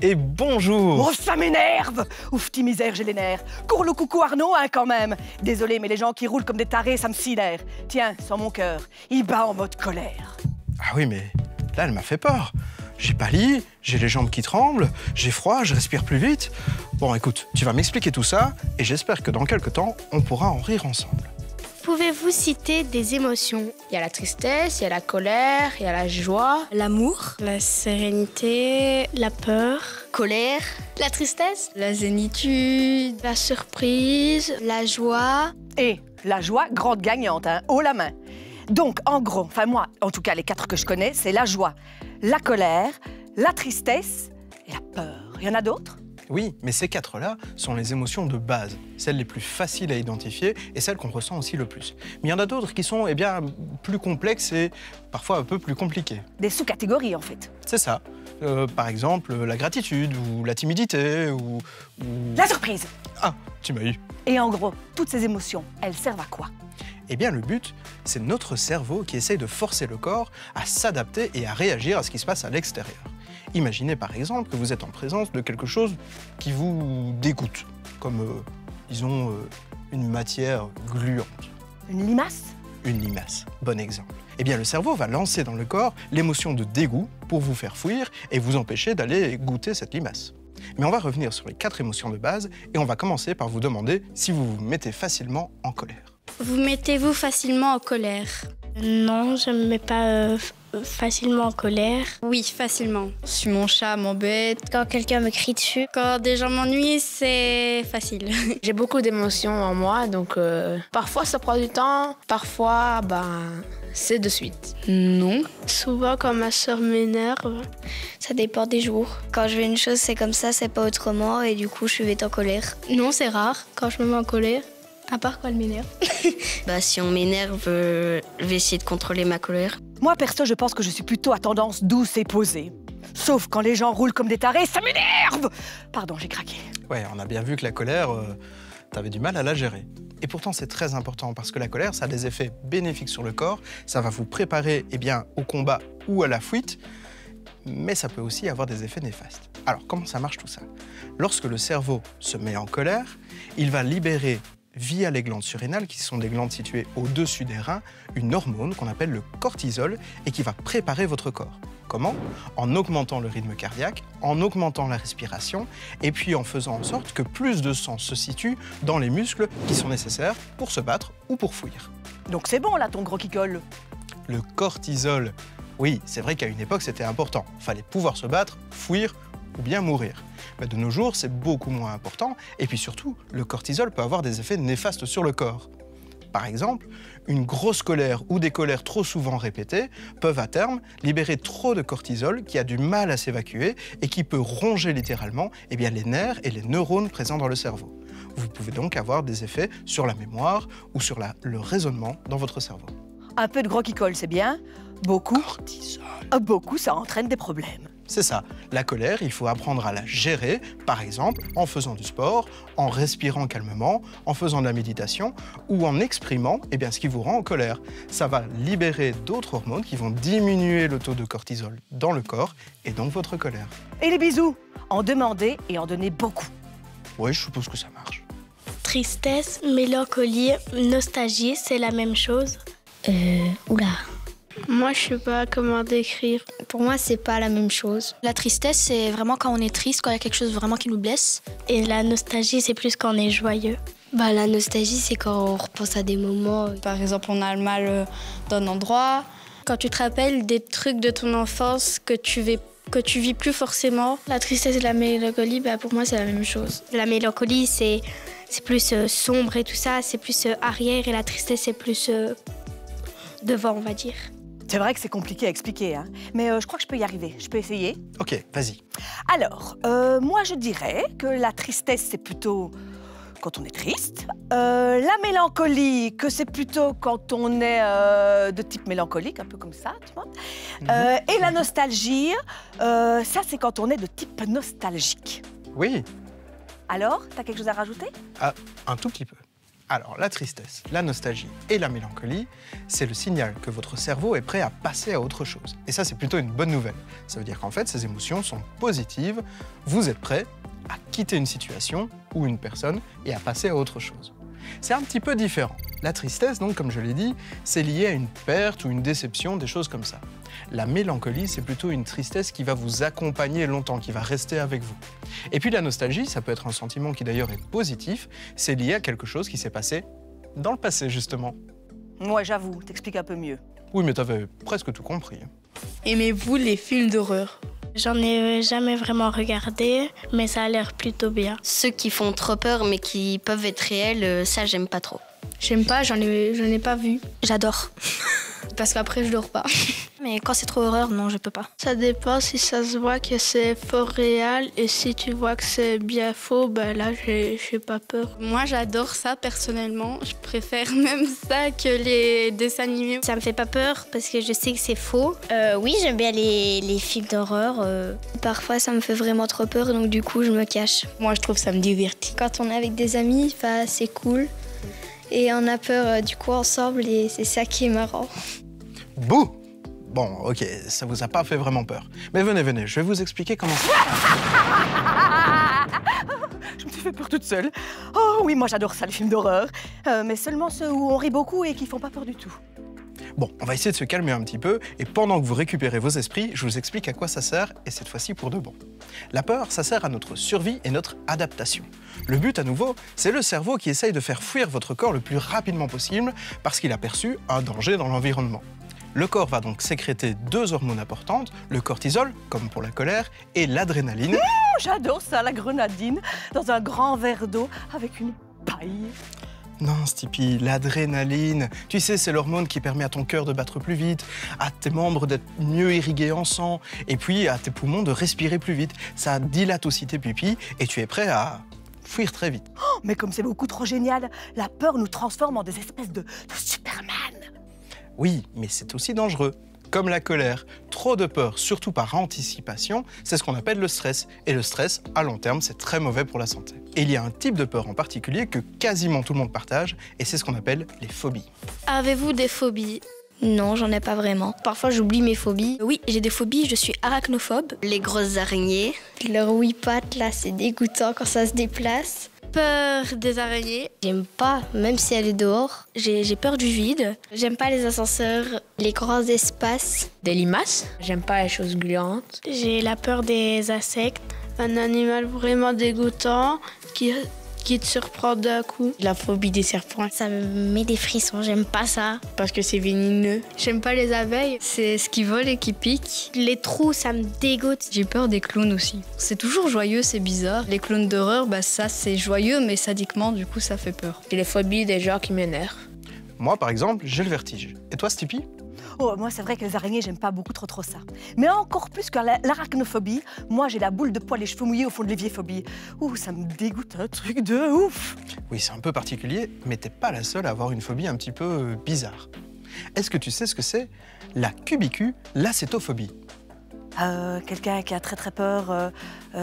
et bonjour. Oh, ça m'énerve! Ouf, petit misère, j'ai les nerfs. Cours le coucou Arnaud, hein, quand même. Désolé, mais les gens qui roulent comme des tarés, ça me sidère. Tiens, sans mon cœur, il bat en mode colère. Ah oui, mais là, elle m'a fait peur. J'ai pâli, j'ai les jambes qui tremblent, j'ai froid, je respire plus vite. Bon, écoute, tu vas m'expliquer tout ça et j'espère que dans quelques temps, on pourra en rire ensemble. Pouvez-vous citer des émotions? Il y a la tristesse, il y a la colère, il y a la joie, L'amour, la sérénité, la peur, colère, la tristesse, la zénitude, la surprise, la joie. Et la joie, grande gagnante, hein, haut la main. Donc, en gros, enfin moi, en tout cas, les 4 que je connais, c'est la joie, la colère, la tristesse et la peur. Il y en a d'autres? Oui, mais ces 4-là sont les émotions de base, celles les plus faciles à identifier et celles qu'on ressent aussi le plus. Mais il y en a d'autres qui sont plus complexes et parfois un peu plus compliquées. Des sous-catégories, en fait. C'est ça. Par exemple, la gratitude ou la timidité ou... La surprise! Ah, tu m'as eu. Et en gros, toutes ces émotions, elles servent à quoi? Eh bien, le but, c'est notre cerveau qui essaye de forcer le corps à s'adapter et à réagir à ce qui se passe à l'extérieur. Imaginez par exemple que vous êtes en présence de quelque chose qui vous dégoûte, comme, disons, une matière gluante. Une limace? Une limace, bon exemple. Eh bien, le cerveau va lancer dans le corps l'émotion de dégoût pour vous faire fuir et vous empêcher d'aller goûter cette limace. Mais on va revenir sur les 4 émotions de base et on va commencer par vous demander si vous vous mettez facilement en colère. Vous mettez-vous facilement en colère? Non, je ne me mets pas facilement en colère. Oui, facilement. Si mon chat m'embête, Quand quelqu'un me crie dessus, quand des gens m'ennuient, c'est facile. J'ai beaucoup d'émotions en moi, donc parfois ça prend du temps, parfois c'est de suite. Non. souvent quand ma soeur m'énerve, ça dépend des jours. Quand je veux une chose, c'est comme ça, c'est pas autrement, et du coup, je suis vite en colère. Non, c'est rare quand je me mets en colère, à part quand elle m'énerve. Si on m'énerve, je vais essayer de contrôler ma colère. Moi, perso, je pense que je suis plutôt à tendance douce et posée. Sauf quand les gens roulent comme des tarés, ça m'énerve! Pardon, j'ai craqué. Ouais, on a bien vu que la colère, t'avais du mal à la gérer. Et pourtant, c'est très important parce que la colère, ça a des effets bénéfiques sur le corps. Ça va vous préparer au combat ou à la fuite, mais ça peut aussi avoir des effets néfastes. Alors, comment ça marche tout ça? Lorsque le cerveau se met en colère, il va libérer via les glandes surrénales, qui sont des glandes situées au-dessus des reins, une hormone qu'on appelle le cortisol et qui va préparer votre corps. Comment? En augmentant le rythme cardiaque, en augmentant la respiration et puis en faisant en sorte que plus de sang se situe dans les muscles qui sont nécessaires pour se battre ou pour fuir. Donc c'est bon là, ton gros qui colle. Le cortisol, oui, c'est vrai qu'à une époque c'était important. Il fallait pouvoir se battre, fuir ou bien mourir. Mais de nos jours, c'est beaucoup moins important. Et puis surtout, le cortisol peut avoir des effets néfastes sur le corps. Par exemple, une grosse colère ou des colères trop souvent répétées peuvent à terme libérer trop de cortisol qui a du mal à s'évacuer et qui peut ronger littéralement les nerfs et les neurones présents dans le cerveau. Vous pouvez donc avoir des effets sur la mémoire ou sur le raisonnement dans votre cerveau. Un peu de gros qui colle, c'est bien. Beaucoup. Cortisol. Beaucoup, ça entraîne des problèmes. C'est ça. La colère, il faut apprendre à la gérer, par exemple, en faisant du sport, en respirant calmement, en faisant de la méditation ou en exprimant ce qui vous rend en colère. Ça va libérer d'autres hormones qui vont diminuer le taux de cortisol dans le corps et donc votre colère. Et les bisous, en demander et en donner beaucoup. Oui, je suppose que ça marche. Tristesse, mélancolie, nostalgie, c'est la même chose? Oula. Moi, je sais pas comment décrire. Pour moi, c'est pas la même chose. La tristesse, c'est vraiment quand on est triste, quand il y a quelque chose vraiment qui nous blesse. Et la nostalgie, c'est plus quand on est joyeux. La nostalgie, c'est quand on repense à des moments. Par exemple, on a le mal d'un endroit. Quand tu te rappelles des trucs de ton enfance que tu vis plus forcément. La tristesse et la mélancolie, pour moi, c'est la même chose. La mélancolie, c'est plus sombre et tout ça, c'est plus arrière, et la tristesse, c'est plus devant, on va dire. C'est vrai que c'est compliqué à expliquer, hein. Mais je crois que je peux y arriver. Je peux essayer? Ok, vas-y. Alors, moi je dirais que la tristesse, c'est plutôt quand on est triste. La mélancolie, que c'est plutôt quand on est de type mélancolique, un peu comme ça, tu vois. Et la nostalgie, ça c'est quand on est de type nostalgique. Oui. Alors, t'as quelque chose à rajouter? Ah, un tout petit peu. Alors, la tristesse, la nostalgie et la mélancolie, c'est le signal que votre cerveau est prêt à passer à autre chose. Et ça, c'est plutôt une bonne nouvelle. Ça veut dire qu'en fait, ces émotions sont positives. Vous êtes prêt à quitter une situation ou une personne et à passer à autre chose. C'est un petit peu différent. La tristesse, donc, comme je l'ai dit, c'est lié à une perte ou une déception, des choses comme ça. La mélancolie, c'est plutôt une tristesse qui va vous accompagner longtemps, qui va rester avec vous. Et puis la nostalgie, ça peut être un sentiment qui d'ailleurs est positif, c'est lié à quelque chose qui s'est passé dans le passé, justement. Moi, j'avoue, t'expliques un peu mieux. Oui, mais t'avais presque tout compris. Aimez-vous les films d'horreur? J'en ai jamais vraiment regardé, mais ça a l'air plutôt bien. Ceux qui font trop peur mais qui peuvent être réels, ça j'aime pas trop. J'aime pas, j'en ai pas vu. J'adore. Parce qu'après, je dors pas. Mais quand c'est trop horreur, non, je peux pas. Ça dépend si ça se voit que c'est faux réel et si tu vois que c'est bien faux, ben là, j'ai pas peur. Moi, j'adore ça personnellement. Je préfère même ça que les dessins animés. Ça me fait pas peur parce que je sais que c'est faux. Oui, j'aime bien les films d'horreur. Parfois, ça me fait vraiment trop peur, donc du coup, je me cache. Moi, je trouve ça me divertit. Quand on est avec des amis, c'est cool. Et on a peur du coup ensemble et c'est ça qui est marrant. Bouh! Bon, ok, ça vous a pas fait vraiment peur. Mais venez, venez, je vais vous expliquer comment ça... Je me suis fait peur toute seule. Oh oui, moi j'adore ça, les films d'horreur. Mais seulement ceux où on rit beaucoup et qui font pas peur du tout. Bon, on va essayer de se calmer un petit peu, et pendant que vous récupérez vos esprits, je vous explique à quoi ça sert, et cette fois-ci pour de bon. La peur, ça sert à notre survie et notre adaptation. Le but, à nouveau, c'est le cerveau qui essaye de faire fuir votre corps le plus rapidement possible, parce qu'il a perçu un danger dans l'environnement. Le corps va donc sécréter 2 hormones importantes, le cortisol, comme pour la colère, et l'adrénaline. J'adore ça, la grenadine, dans un grand verre d'eau avec une paille. Non, Stipi, l'adrénaline, tu sais, c'est l'hormone qui permet à ton cœur de battre plus vite, à tes membres d'être mieux irrigués en sang, et puis à tes poumons de respirer plus vite. Ça dilate aussi tes pupilles, et tu es prêt à fuir très vite. Oh, mais comme c'est beaucoup trop génial, la peur nous transforme en des espèces de Superman. Oui, mais c'est aussi dangereux. Comme la colère, trop de peur, surtout par anticipation, c'est ce qu'on appelle le stress. Et le stress, à long terme, c'est très mauvais pour la santé. Et il y a un type de peur en particulier que quasiment tout le monde partage, et c'est ce qu'on appelle les phobies. Avez-vous des phobies? Non, j'en ai pas vraiment. Parfois, j'oublie mes phobies. Oui, j'ai des phobies, je suis arachnophobe. Les grosses araignées. Leur oui-pattes, là, c'est dégoûtant quand ça se déplace. Peur des araignées. J'aime pas, même si elle est dehors. J'ai peur du vide. J'aime pas les ascenseurs, les grands espaces. Des limaces. J'aime pas les choses gluantes. J'ai la peur des insectes. Un animal vraiment dégoûtant qui te surprend d'un coup. La phobie des serpents. Ça me met des frissons, j'aime pas ça. Parce que c'est vénéneux. J'aime pas les abeilles, c'est ce qui vole et qui pique. Les trous, ça me dégoûte. J'ai peur des clowns aussi. C'est toujours joyeux, c'est bizarre. Les clowns d'horreur, ça c'est joyeux, mais sadiquement, du coup, ça fait peur. J'ai les phobies des gens qui m'énervent. Moi, par exemple, j'ai le vertige. Et toi, Stipi? Oh, moi, c'est vrai que les araignées, j'aime pas beaucoup trop ça. Mais encore plus que l'arachnophobie, moi, j'ai la boule de poil, les cheveux mouillés au fond de l'évierphobie. Ouh, ça me dégoûte, un truc de ouf. Oui, c'est un peu particulier, mais t'es pas la seule à avoir une phobie un petit peu bizarre. Est-ce que tu sais ce que c'est la cubiculacétophobie? Quelqu'un qui a très peur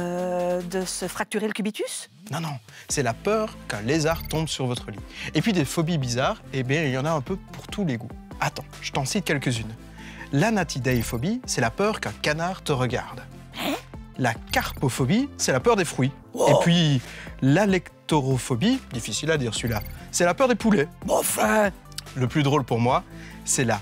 de se fracturer le cubitus? Non, non, c'est la peur qu'un lézard tombe sur votre lit. Et puis des phobies bizarres, eh bien, il y en a un peu pour tous les goûts. Attends, je t'en cite quelques-unes. L'anatideiphobie, c'est la peur qu'un canard te regarde. La carpophobie, c'est la peur des fruits. Wow. Et puis, l'alectorophobie, difficile à dire celui-là, c'est la peur des poulets. Enfin. Le plus drôle pour moi, c'est la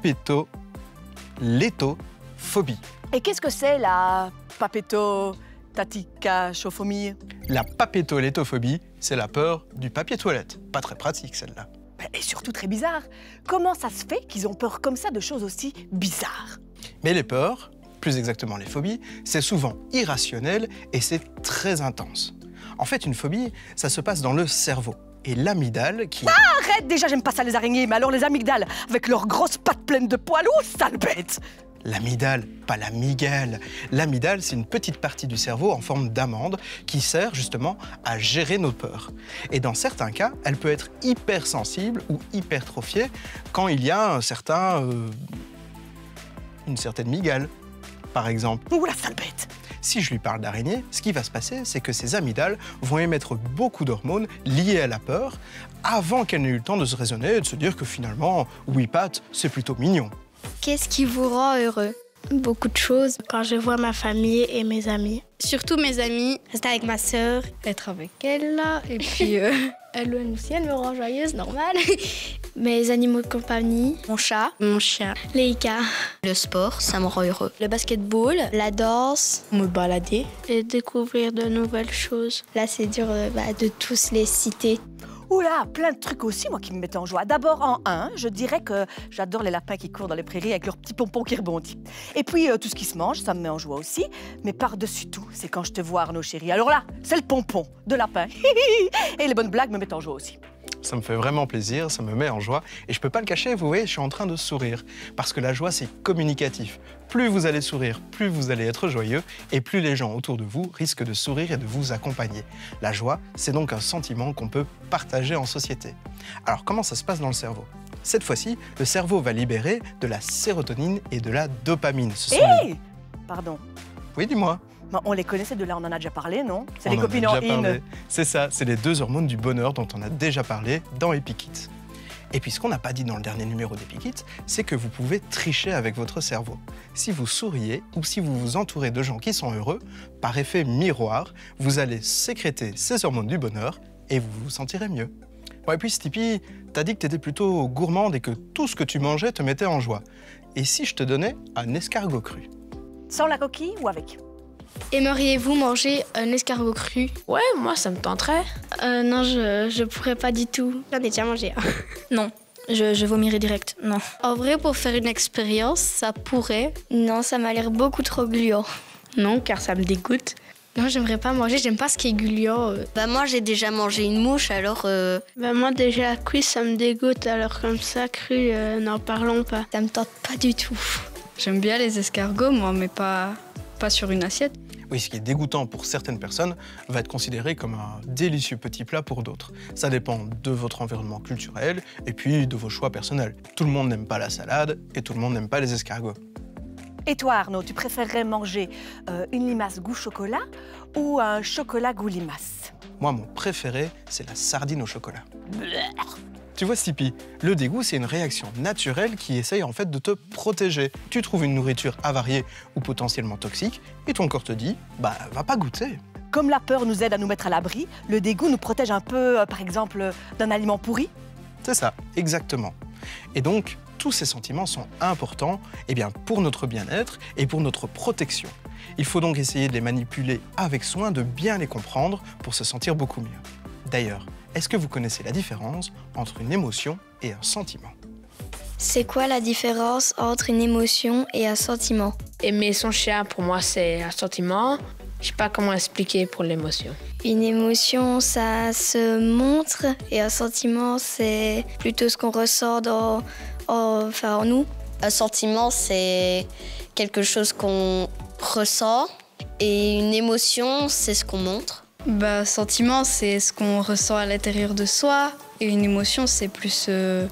papétolétophobie. Et qu'est-ce que c'est la papétotaticachophonie? La papétolétophobie, c'est la peur du papier toilette. Pas très pratique, celle-là. Et surtout très bizarre. Comment ça se fait qu'ils ont peur comme ça de choses aussi bizarres? Mais les peurs, plus exactement les phobies, c'est souvent irrationnel et c'est très intense. En fait, une phobie, ça se passe dans le cerveau. Et l'amygdale qui... Arrête, déjà j'aime pas ça les araignées, mais alors les amygdales, avec leurs grosses pattes pleines de poils, oh sale bête! L'amygdale, pas l'amygale. L'amygdale, c'est une petite partie du cerveau en forme d'amande qui sert justement à gérer nos peurs. Et dans certains cas, elle peut être hypersensible ou hypertrophiée quand il y a une certaine mygale, par exemple. Ouh la sale bête! Si je lui parle d'araignée, ce qui va se passer, c'est que ses amygdales vont émettre beaucoup d'hormones liées à la peur avant qu'elle n'ait eu le temps de se raisonner et de se dire que finalement, oui, Pat, c'est plutôt mignon. Qu'est-ce qui vous rend heureux? Beaucoup de choses. Quand je vois ma famille et mes amis. Surtout mes amis, rester avec ma sœur. Être avec elle, là, et puis Elle aussi, elle me rend joyeuse, normal. Mes animaux de compagnie, mon chat, mon chien, Leïka. Le sport, ça me rend heureux. Le basketball, la danse, Me balader. Et découvrir de nouvelles choses. là c'est dur de tous les citer. Oula, plein de trucs aussi, moi, qui me mettent en joie. D'abord, en un, je dirais que j'adore les lapins qui courent dans les prairies avec leurs petits pompons qui rebondissent. Et puis, tout ce qui se mange, ça me met en joie aussi. Mais par-dessus tout, c'est quand je te vois, Arnaud, chéri. Alors là, c'est le pompon de lapin. Et les bonnes blagues me mettent en joie aussi. Ça me fait vraiment plaisir, ça me met en joie. Et je peux pas le cacher, vous voyez, je suis en train de sourire. Parce que la joie, c'est communicatif. Plus vous allez sourire, plus vous allez être joyeux, et plus les gens autour de vous risquent de sourire et de vous accompagner. La joie, c'est donc un sentiment qu'on peut partager en société. Alors, comment ça se passe dans le cerveau? Cette fois-ci, le cerveau va libérer de la sérotonine et de la dopamine. Ce sont les... Pardon. Oui, dis-moi. Ben, on les connaissait de là, on en a déjà parlé, non? C'est On les en a copines en déjà in. parlé. C'est ça, c'est les 2 hormones du bonheur dont on a déjà parlé dans Epikit. Et puis ce qu'on n'a pas dit dans le dernier numéro d'Epikit, c'est que vous pouvez tricher avec votre cerveau. Si vous souriez ou si vous vous entourez de gens qui sont heureux, par effet miroir, vous allez sécréter ces hormones du bonheur et vous vous sentirez mieux. Bon, et puis Stipi, t'as dit que t'étais plutôt gourmande et que tout ce que tu mangeais te mettait en joie. Et si je te donnais un escargot cru? Sans la coquille ou avec? Aimeriez-vous manger un escargot cru? Ouais, moi, ça me tenterait. Non, je pourrais pas du tout. J'en ai déjà mangé. Non, je vomirais direct, non. En vrai, pour faire une expérience, ça pourrait. Non, ça m'a l'air beaucoup trop gluant. Non, car ça me dégoûte. Non, j'aimerais pas manger, j'aime pas ce qui est gluant. Bah moi j'ai déjà mangé une mouche alors Moi, déjà, cuit, ça me dégoûte. Alors comme ça, cru, n'en parlons pas. Ça me tente pas du tout. j'aime bien les escargots, moi, mais pas sur une assiette. Oui, ce qui est dégoûtant pour certaines personnes va être considéré comme un délicieux petit plat pour d'autres. Ça dépend de votre environnement culturel et puis de vos choix personnels. Tout le monde n'aime pas la salade et tout le monde n'aime pas les escargots. Et toi, Arnaud, tu préférerais manger une limace goût chocolat ou un chocolat goût limace? Moi, mon préféré, c'est la sardine au chocolat. Tu vois, Stipi, le dégoût, c'est une réaction naturelle qui essaye en fait de te protéger. Tu trouves une nourriture avariée ou potentiellement toxique et ton corps te dit, bah, va pas goûter. Comme la peur nous aide à nous mettre à l'abri, le dégoût nous protège un peu, par exemple, d'un aliment pourri. C'est ça, exactement. Et donc, tous ces sentiments sont importants pour notre bien-être et pour notre protection. Il faut donc essayer de les manipuler avec soin, de bien les comprendre pour se sentir beaucoup mieux. D'ailleurs, est-ce que vous connaissez la différence entre une émotion et un sentiment? C'est quoi la différence entre une émotion et un sentiment? Aimer son chien, pour moi, c'est un sentiment. Je sais pas comment expliquer pour l'émotion. Une émotion, ça se montre, et un sentiment, c'est plutôt ce qu'on ressent en nous. un sentiment c'est quelque chose qu'on ressent et une émotion c'est ce qu'on montre. Bah, sentiment, c'est ce qu'on ressent à l'intérieur de soi. Et une émotion, c'est plus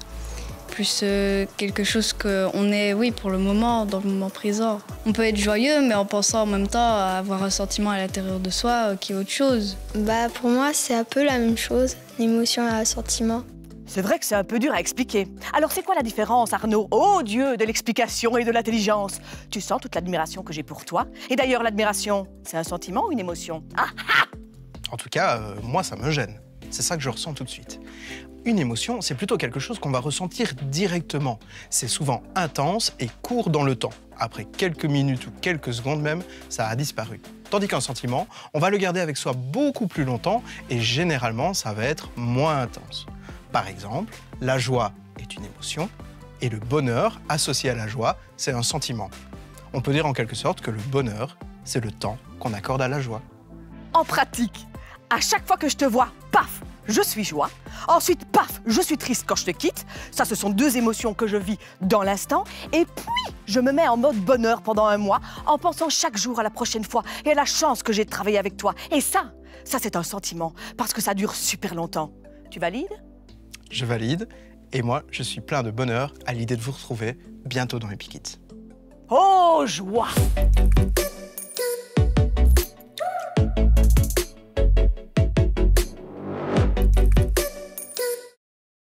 quelque chose qu'on est, oui, pour le moment, dans le moment présent. On peut être joyeux, mais en pensant en même temps à avoir un sentiment à l'intérieur de soi qui est autre chose. Bah, pour moi, c'est un peu la même chose, une émotion et un sentiment. C'est vrai que c'est un peu dur à expliquer. Alors c'est quoi la différence, Arnaud? Oh Dieu de l'explication et de l'intelligence! Tu sens toute l'admiration que j'ai pour toi? Et d'ailleurs, l'admiration, c'est un sentiment ou une émotion? Ah ah! En tout cas, moi, ça me gêne. C'est ça que je ressens tout de suite. Une émotion, c'est plutôt quelque chose qu'on va ressentir directement. C'est souvent intense et court dans le temps. Après quelques minutes ou quelques secondes même, ça a disparu. Tandis qu'un sentiment, on va le garder avec soi beaucoup plus longtemps et généralement, ça va être moins intense. Par exemple, la joie est une émotion et le bonheur associé à la joie, c'est un sentiment. On peut dire en quelque sorte que le bonheur, c'est le temps qu'on accorde à la joie. En pratique, à chaque fois que je te vois, paf, je suis joie. Ensuite, paf, je suis triste quand je te quitte. Ça, ce sont deux émotions que je vis dans l'instant. Et puis, je me mets en mode bonheur pendant un mois en pensant chaque jour à la prochaine fois et à la chance que j'ai de travailler avec toi. Et ça, c'est un sentiment parce que ça dure super longtemps. Tu valides? Je valide. Et moi, je suis plein de bonheur à l'idée de vous retrouver bientôt dans Epikit. Oh, joie!